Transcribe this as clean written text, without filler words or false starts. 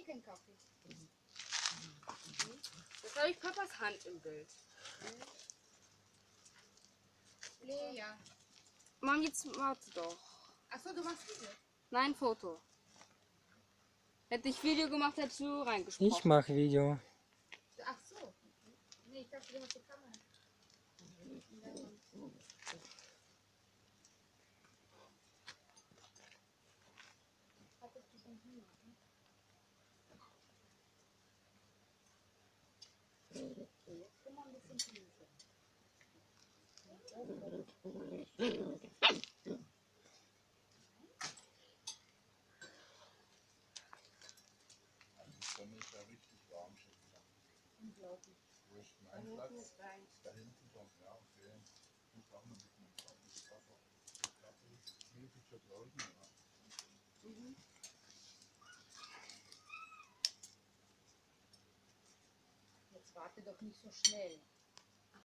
keinen Kaffee. Jetzt habe ich Papas Hand im Bild. Lea. Mom, jetzt warte doch. Achso, du machst Video. Nein, Foto. Hätte ich Video gemacht, hättest du reingesprochen. Ich mache Video. Ach so. Nee, ich dachte, du hast die Kamera. Hattest du schon Hunger? Jetzt können wir ein bisschen genießen. Die Sonne ist ja richtig warm schon wieder. Unglaublich. Wo ist mein Platz? Da hinten schon, ja, okay. Ich muss auch noch ein bisschen kaltes Wasser. Kaffee, Milch schon draußen, ja. Jetzt warte doch nicht so schnell.